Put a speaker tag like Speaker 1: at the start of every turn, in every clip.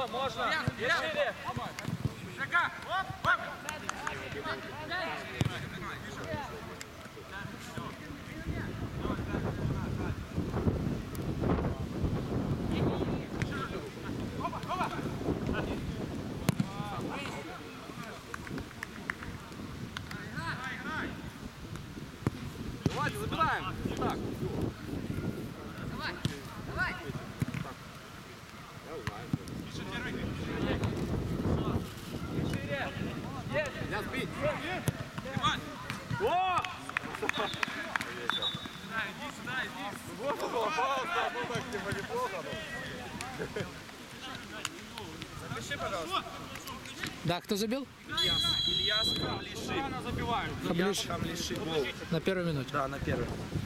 Speaker 1: Все, можно. И шире.
Speaker 2: Давайте, забираем. Так.
Speaker 3: Давай, давай.
Speaker 2: Я сбить.
Speaker 1: О!
Speaker 2: Вот попался, ну так типа неплохо.
Speaker 1: Запиши, пожалуйста.
Speaker 4: Да, кто забил?
Speaker 1: Ильяс Хамлиши. Она забивает.
Speaker 4: Хамлиш.
Speaker 1: Хамлиши гол.
Speaker 4: На первой минуте.
Speaker 1: Да, на первый.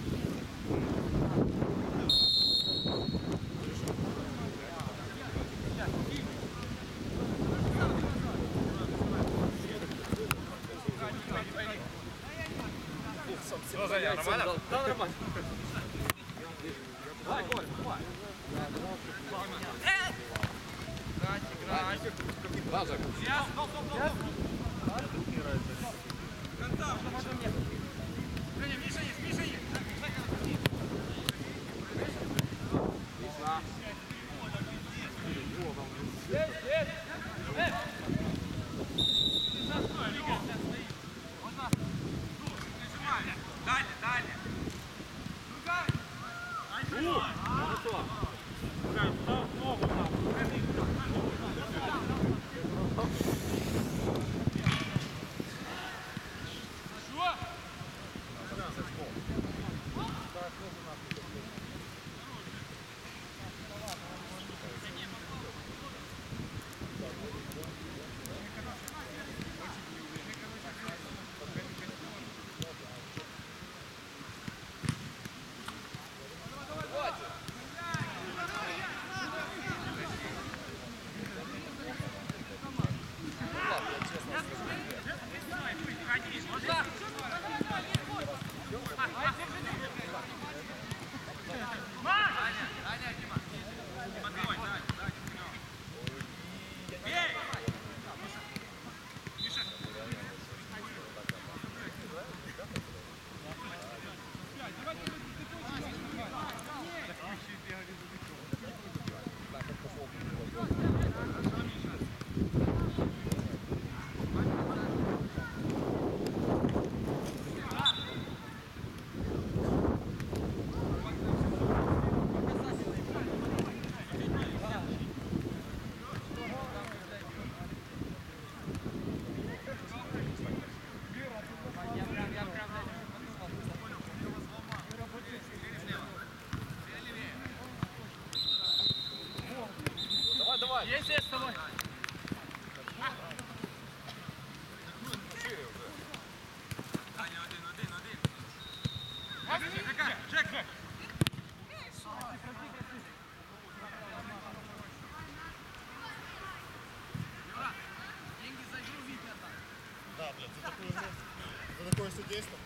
Speaker 1: Нормально? Да, нормально. Давай, Коль, давай. Играть.
Speaker 2: Лазер.
Speaker 1: Давай. Есть здесь с тобой.
Speaker 5: Да, блядь, за такое судейство.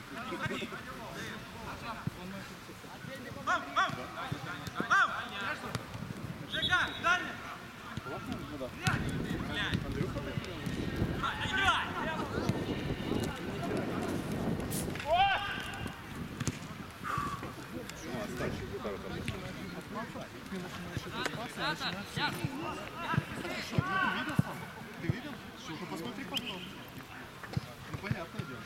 Speaker 1: Жека, дальше.
Speaker 5: Ты видел? Ну посмотри потом. Ну понятное дело.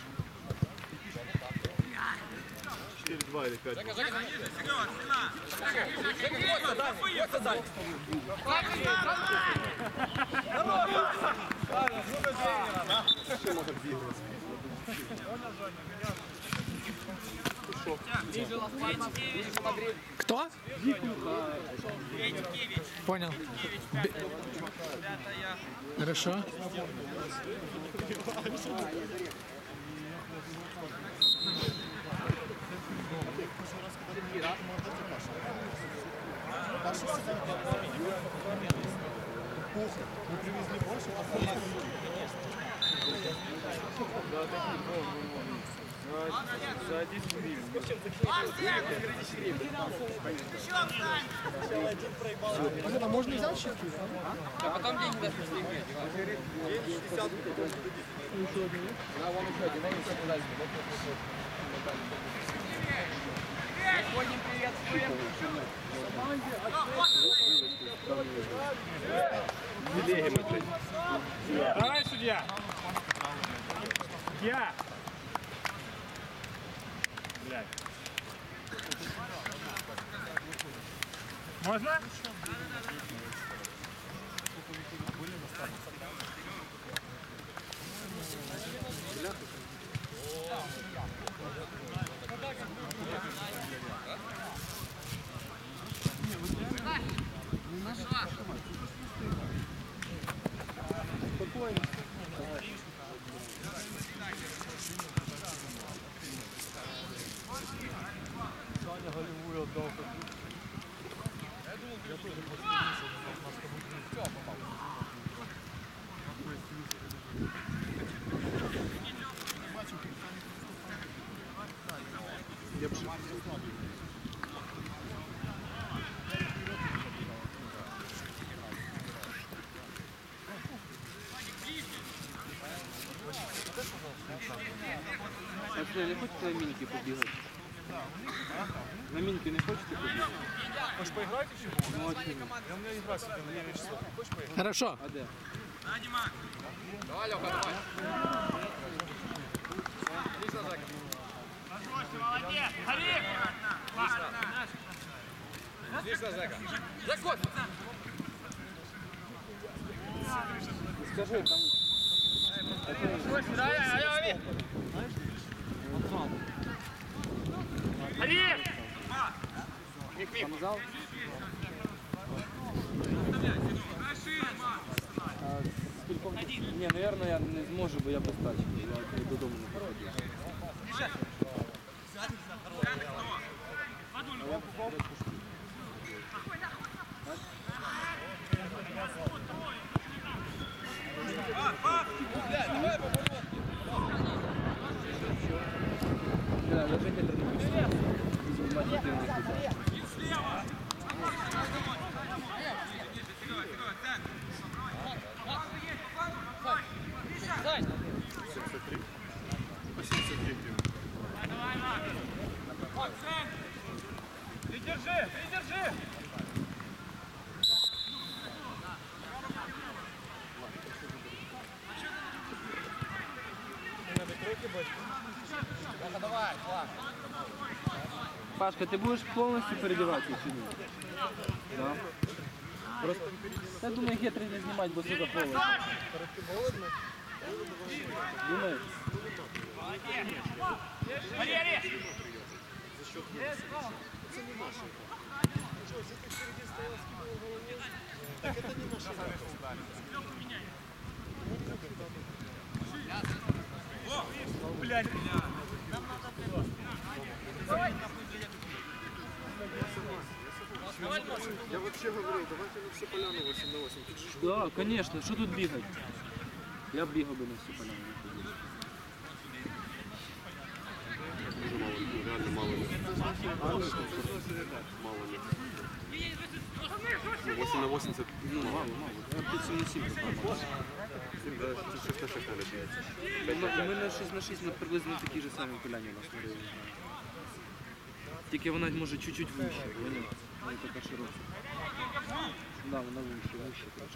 Speaker 5: 4-2 или 5.
Speaker 4: Кто? Понял. Хорошо.
Speaker 5: Пуха. Мы привезли больше,
Speaker 2: За 10 гривен.
Speaker 5: а можно взять чистую?
Speaker 3: А потом деньги даст, если играть.
Speaker 2: Давай, судья. Я. Блядь. Можно?
Speaker 3: Пошла.
Speaker 6: Пацаны, не хочете на міньки побігати? На міньки не хочете побігати?
Speaker 2: Хочешь поиграть еще?
Speaker 6: Ну, а чому?
Speaker 2: Я у меня игра сегодня на 9 часов. Хочешь поиграть?
Speaker 4: Хорошо.
Speaker 6: А де?
Speaker 1: Давай, Леха, давай. Отлично, Жека. Заход!
Speaker 6: Скажи, там... Там зал? Ні, наверное, я не зможу, бо я без тачки. Я додому не походив. Да, даже не тренуюсь.
Speaker 2: Придержи, придержи!
Speaker 1: Давай, Влад.
Speaker 6: Пашка, ты будешь полностью переодеваться чи ні? Да. Просто... Я думаю, гетри не знімати, бо сука холодно. Думаєш?
Speaker 5: Я вообще говорю, давайте на всю поляну 8 на 8. Тут же
Speaker 6: Да, конечно, що тут бігати? Я б бігав би на всю поляну.
Speaker 5: реально мало лет. Мало лет. 8 на 8 это
Speaker 6: Ну, мало. Я б тут 7 на 7 попав.
Speaker 5: 7, да, 6 на 6 надо бегать.
Speaker 6: У мене 6 на 6 на приблизно такі ж самі поляні у нас на районі. Тільки вона може чуть-чуть вище, поняв? Не така широка. Да, вона вище трошки.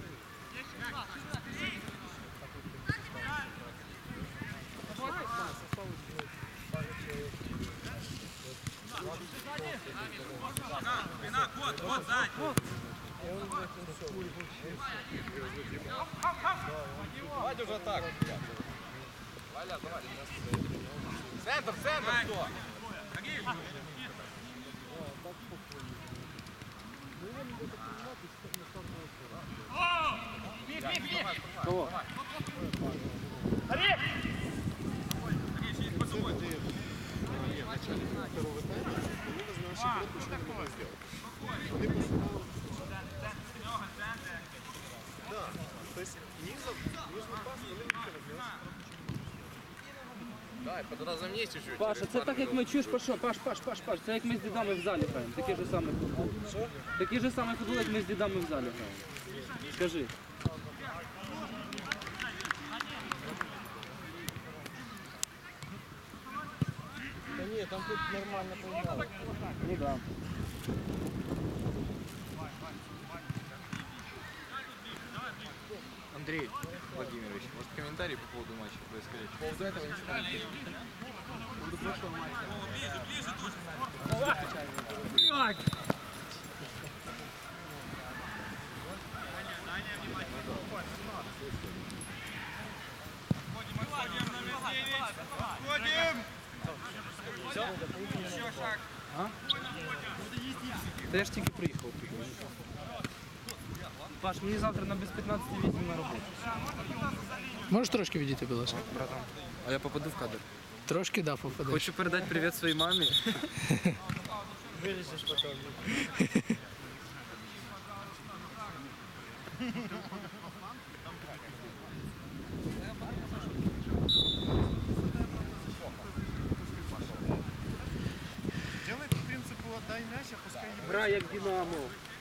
Speaker 1: Вот, сзади. Давайте уже так. Валя, давай. Центр, кто?
Speaker 6: Кого?
Speaker 5: Второго тайма, они нас на нашей кнопку ничего не могли сделать. Они посылают. Да. есть нижний пас,
Speaker 1: Давай, подразумнись чуть-чуть.
Speaker 6: Паша, це так як ми чуєш, Паш, це як ми з дідами в залі граємо. Такий же самий футбол. Такий же самий футбол, як ми з дідами в залі граємо. Скажи.
Speaker 5: Да нет, там тут нормально поиграл.
Speaker 6: Ну да.
Speaker 2: Андрей Владимирович, может комментарий по поводу матча происходящего? По поводу этого ничего не по поводу прошлого матча.
Speaker 6: Та я ж тільки приїхав. Паш, мені завтра на без 15:08 на роботу.
Speaker 4: Можеш трошки відійти, будь ласка?
Speaker 6: Братан. А я попаду в кадр.
Speaker 4: Трошки, да, попадеш.
Speaker 6: Хочу передати привіт своїй мамі.
Speaker 5: Вырежешь потом. Делай по принципу отдай мяч, а пускай не
Speaker 6: Грай як Динамо.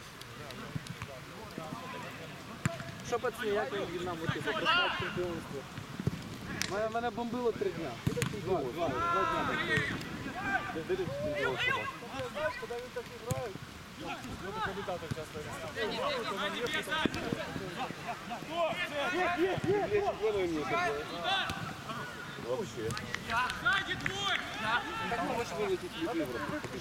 Speaker 6: Що пацани, як як Динамо, типу, проспать чемпіонство? Мене бомбило 3 дня. Два дня. Так можеш вилетіти в Європу.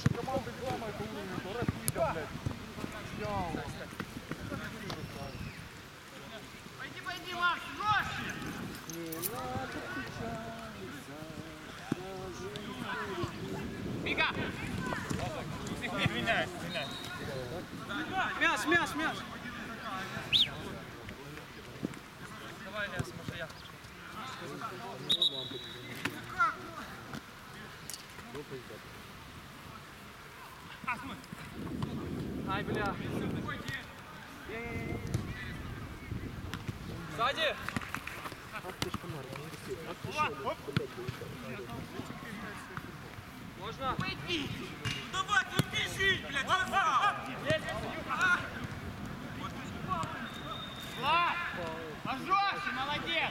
Speaker 6: Мяч! Ай, бля.
Speaker 1: Сзади!
Speaker 6: Можна?
Speaker 1: Давай, ты бежи, блядь, назад!
Speaker 7: Влад! Пожёстче, молодец!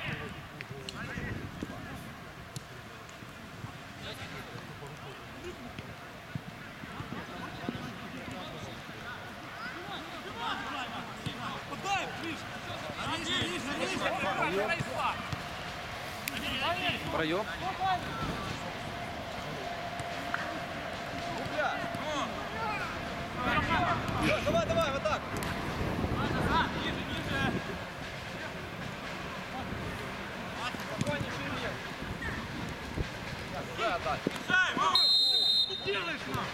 Speaker 6: Проем.
Speaker 1: Давай, вот так! Да, да.
Speaker 7: Что делаешь, нам?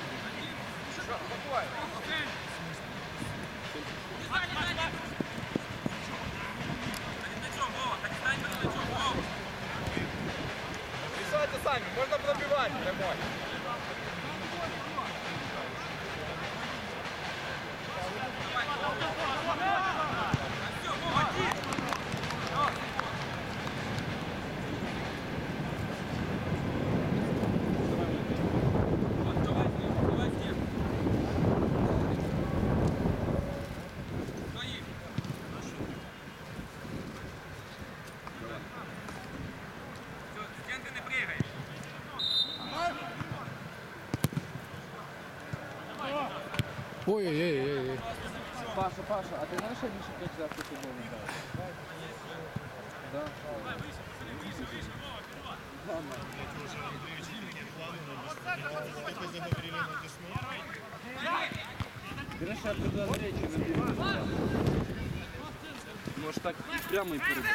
Speaker 1: Решайте сами, можно пробивать прямой.
Speaker 4: Ой-ой-ой.
Speaker 6: Паша, а ти знаєш, як більше 5 разів футбол не граєш? Да. Гриша, предложение набери. Может так прямо и передать.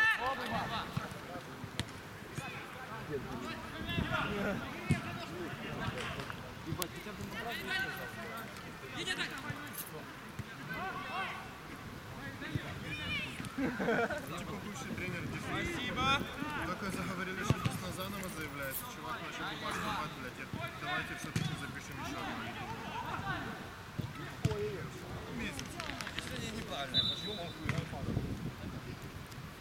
Speaker 6: Ебать, хотя бы
Speaker 5: Типа бывший тренер Дефи. Спасибо. Только заговорили, что Десна заново заявляется. Чувак начал бумажный пад, блядь. Давайте все-таки запишем еще одну лигу. Месяц.
Speaker 1: Решение неправильное, почему он хуй?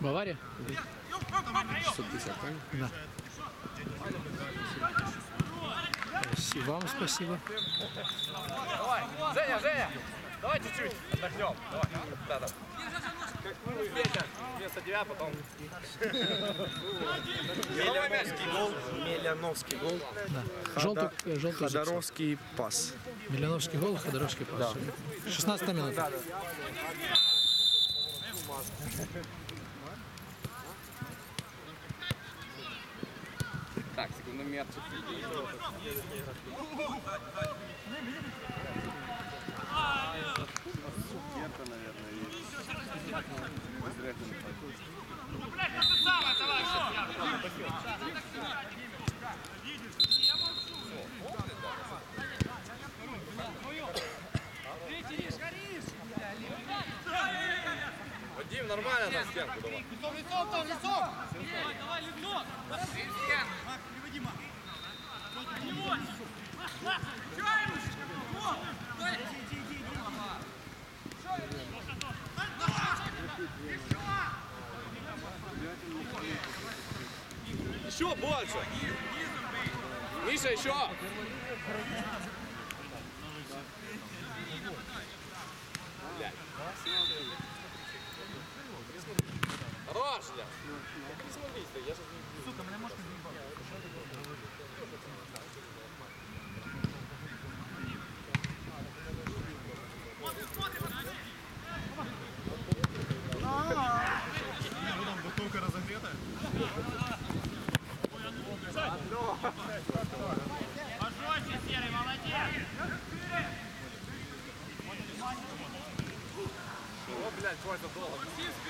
Speaker 4: Бавария?
Speaker 2: 650, правильно?
Speaker 4: Да. Вам спасибо.
Speaker 3: Женя, Женя! Давай чуть-чуть отдохнем. Давай. Да, да. Петя, вместо тебя потом. Миляновский гол.
Speaker 5: Миляновский гол.
Speaker 4: Да. Желтый
Speaker 5: Ходоровский пас.
Speaker 4: Миляновский гол, Ходоровский пас. 16 минута.
Speaker 2: Так, секундомер.
Speaker 3: Вадим, нормально на стенку давай. Еще больше. Миша, еще. Хорош, бля. Не смотри, я же не... Сука, мене можна
Speaker 5: Там бутылка разогретая.
Speaker 7: Пожестче, Серый, молодец.
Speaker 3: О, блядь, что это долго?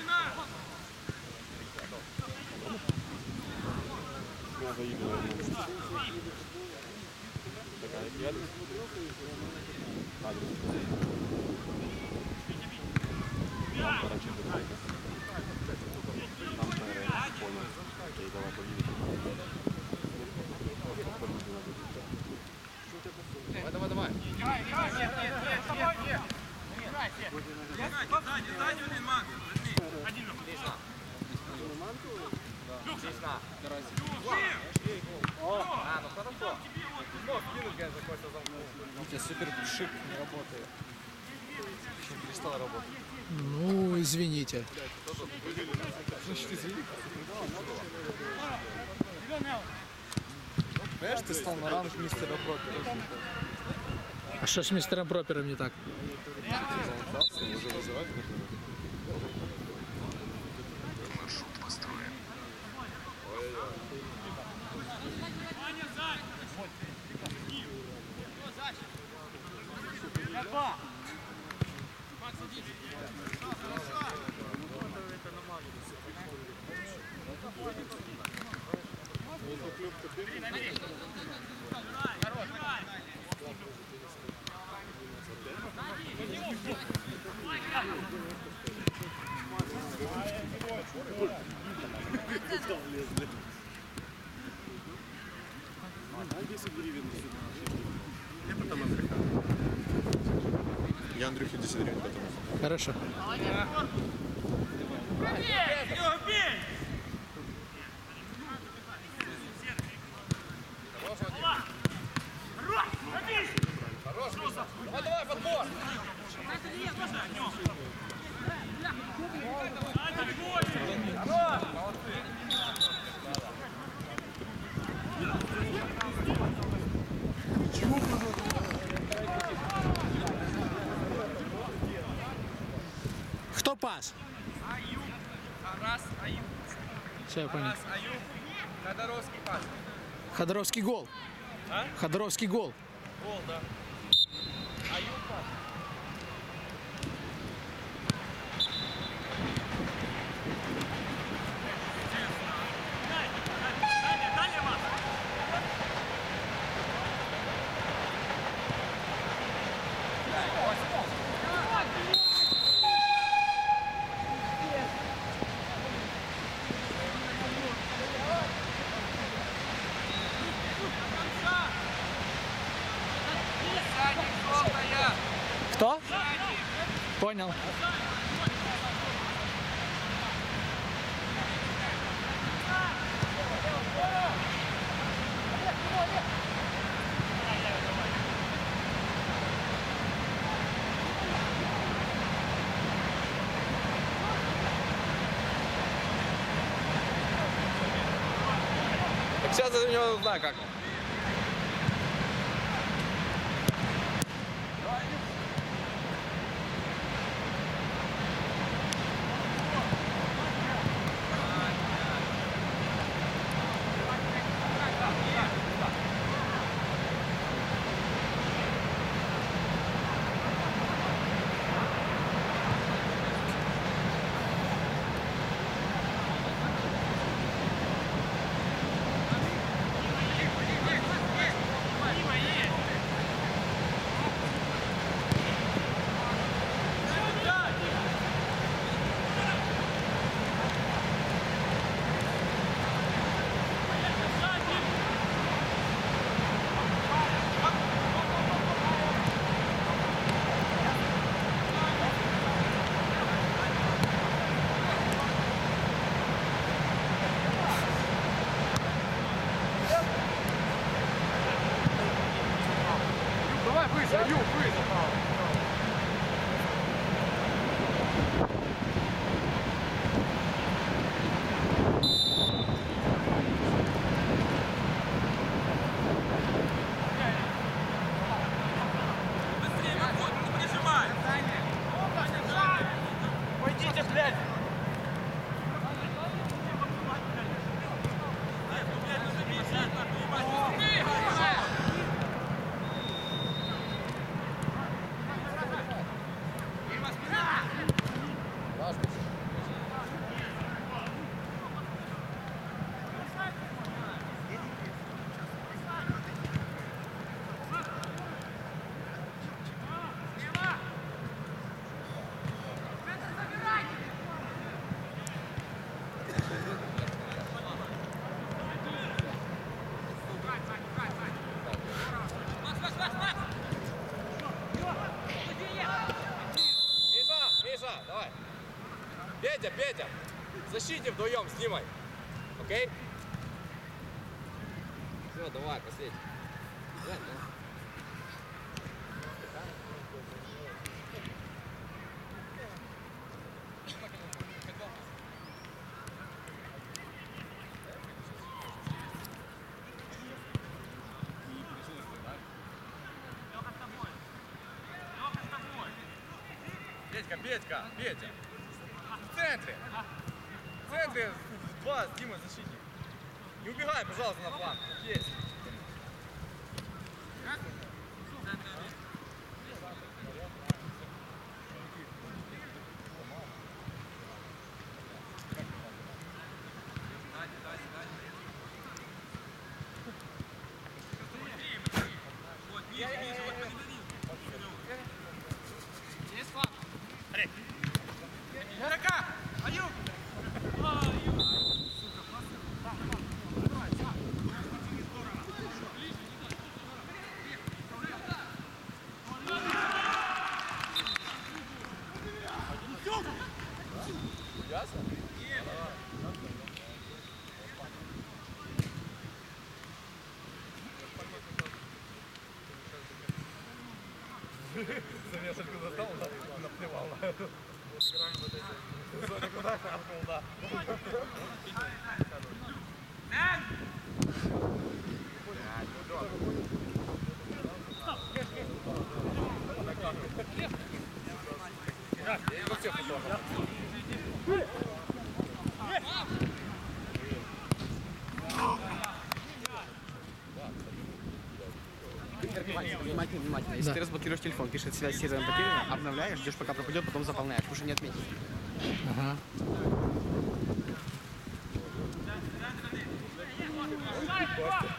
Speaker 3: Давай, давай, давай.
Speaker 1: Сзади, блин, Макс.
Speaker 3: Здесь на. А, ну хорошо. Мог кинуть, конечно, какой-то замкнул.
Speaker 2: Витя, супер шип не работает. Почему перестал работать?
Speaker 4: Ну, извините.
Speaker 2: Значит, извини. Понимаешь, ты стал на ранг мистера Пропера.
Speaker 4: А что с мистером Пропером не так?
Speaker 2: Уже вызывать нужно.
Speaker 5: Я Андрюхе 10 гривен потом.
Speaker 4: Хорошо.
Speaker 3: Давай, давай, подбор.
Speaker 4: Кто пас?
Speaker 3: Раз, Аюб.
Speaker 4: Все, я понял.
Speaker 3: Раз, Аюб. Ходоровский пас.
Speaker 4: Ходоровский гол.
Speaker 3: А?
Speaker 4: Ходоровский гол.
Speaker 3: Гол, да. Аюб пас.
Speaker 4: Кто? Понял.
Speaker 3: Сейчас я у него знаю как. Давай выше, Ю, выше.
Speaker 1: Быстрее, выходь, не прижимай!
Speaker 3: Пойдите, блядь. Миша, давай. Петя, в защите вдвоем снимай. Окей? Все, давай, последний. Давай, давай. Петя. В центре. В центре два с Димой защитник. Не убегай, пожалуйста, на фланг. Есть. За несколько застал, да, наплевал на эту. Куда шарпнул, да.
Speaker 8: Внимательно. Если ты разблокируешь телефон, пишет связь с сервером потеряна, обновляешь, ждешь пока пропадет, потом заполняешь, уже не отметить.
Speaker 4: Ага.